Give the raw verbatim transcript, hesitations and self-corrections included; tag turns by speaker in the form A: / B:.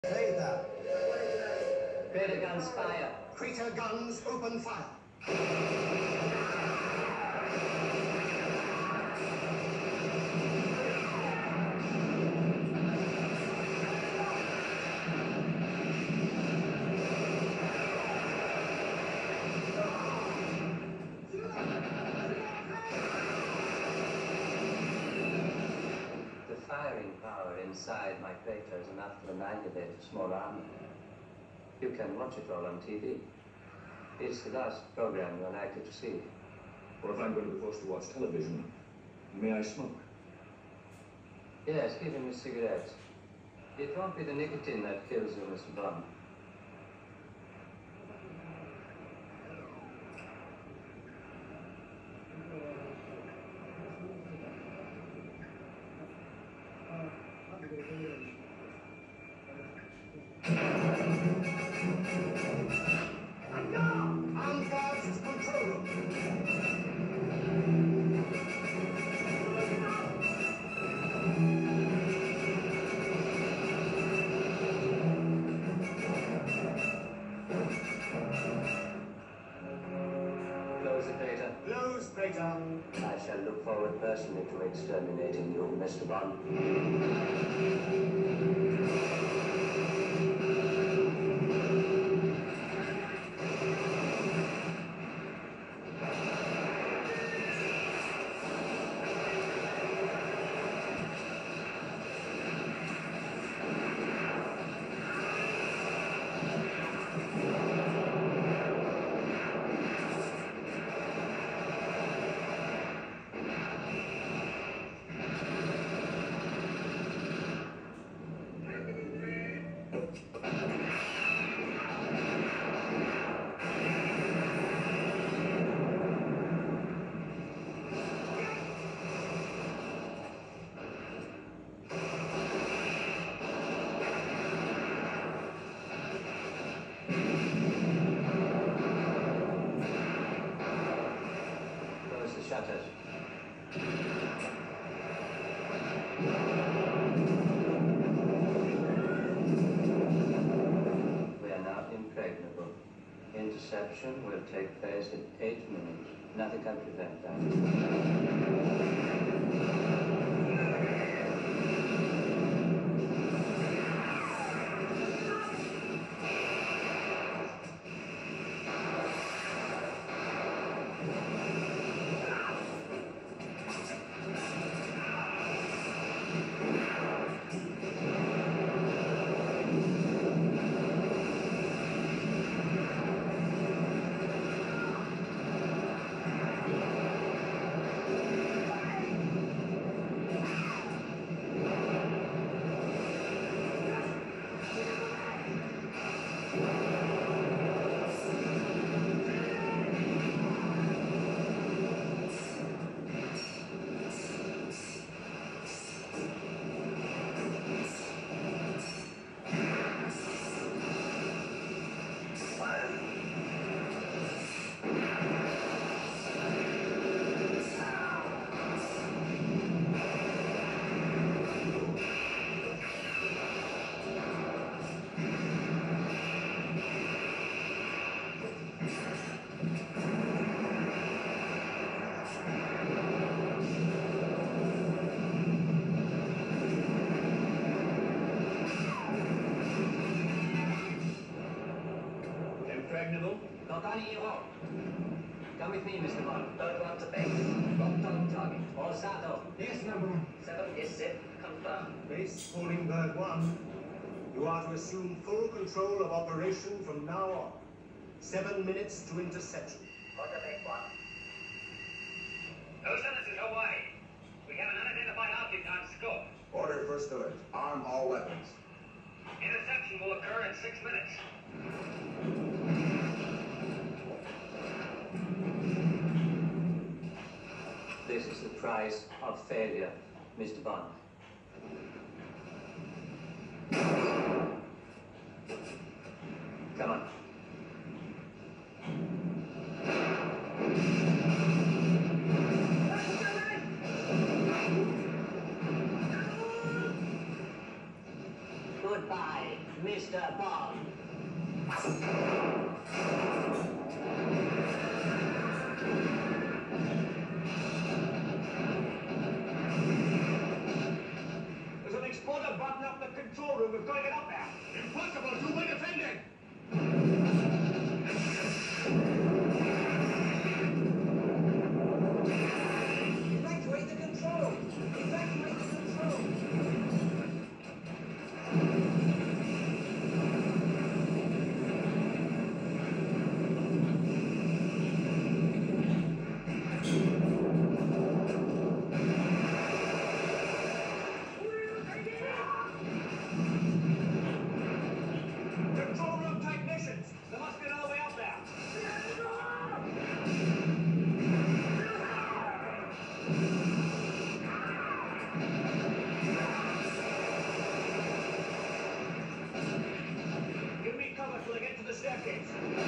A: Theta.
B: Crater guns fire.
A: Crater guns open fire.
B: The firing power inside my crater is enough to annihilate a small army. You can watch it all on T V. It's the last program you're likely to see.
C: What if I'm going to be forced to watch television? May I smoke?
B: Yes, give him a cigarette. It won't be the nicotine that kills you, Mister Bond.
A: Armed guards control room.
B: Close the crater.
A: Close crater.
B: I shall look forward personally to exterminating you, Mister Bond. Close the shutters. We are now impregnable. Interception will take place in eight minutes. Nothing can prevent that.
A: Impregnable.
B: Got any hero? Come with me, Mister Bond. Third one to base. Locked on target. Osato.
A: Yes, number one.
B: Seven is set. Confirmed.
A: Base Holdingberg one. You are to assume full control of operation from now on. Seven minutes to interception.
B: Quarterback one.
D: Houston, this is Hawaii. We have an unidentified object on scope.
C: Order first alert. Arm all weapons.
D: Interception will occur in six minutes.
B: This is the price of failure, Mister Bond. Come on. Mister
D: Mister Bond.
A: There's an exploder button up in the control room. We've got to get up there. Impossible. Too well defended.
E: Evacuate the control! Evacuate the control!
A: Control room technicians. There must be another way up there. Give me cover till I get to the staircase.